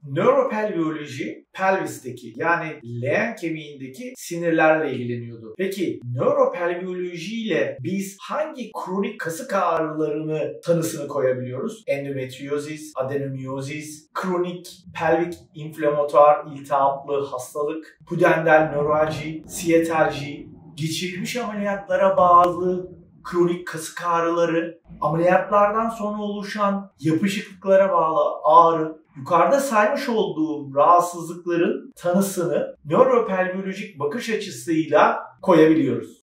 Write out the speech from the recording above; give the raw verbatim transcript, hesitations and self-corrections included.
Nöropelviyoloji pelvisteki yani leğen kemiğindeki sinirlerle ilgileniyordu. Peki nöropelviyoloji ile biz hangi kronik kasık ağrılarını tanısını koyabiliyoruz? Endometriozis, adenomiyozis, kronik pelvik inflamatuar iltihaplı hastalık, pudendal nöralji, siyeterji, geçirilmiş ameliyatlara bağlı kronik kasık ağrıları, ameliyatlardan sonra oluşan yapışıklıklara bağlı ağrı, yukarıda saymış olduğum rahatsızlıkların tanısını nöropelviyolojik bakış açısıyla koyabiliyoruz.